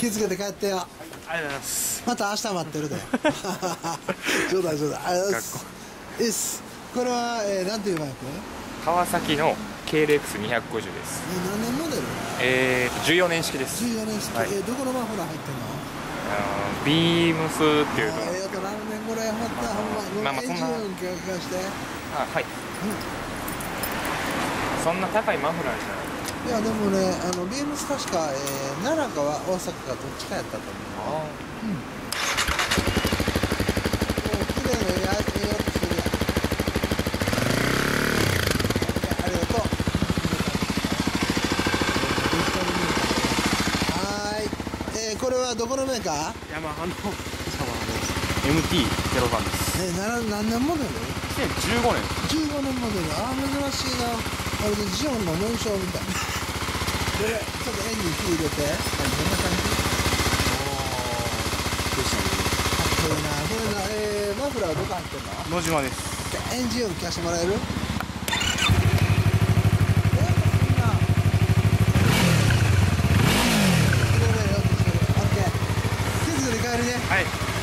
気付けて帰ってよ。 ありがとうございます。 また明日待ってるで。冗談冗談。ありがとうございます。いいっす。これは、なんていうバイク？ 川崎の KLX250 です。 何年モデル ？14年式です。 14年式。 はい、 どこのマフラー入ってんの？ ビームスっていうの。 何年ぐらい掘ったほんま。エンジン音聞かして。 はい。そんな高いマフラーじゃない。 いやでもね、ビームス確か、奈良かは大阪かどっちかやったと思う。綺麗な音してるやん。ありがとう。はい。これはどこのメーカー？ ヤマハのMT-03 です。 何年モデル ？2015年。 15年モデル。珍しいな。あれでジオンの紋章みたい。これちょっとエンジン火入れて。どんな感じ？かっこいいな。これマフラーはどこ入ってんの？ 野島です。 エンジン音聞かせてもらえる？帰るね。 はい。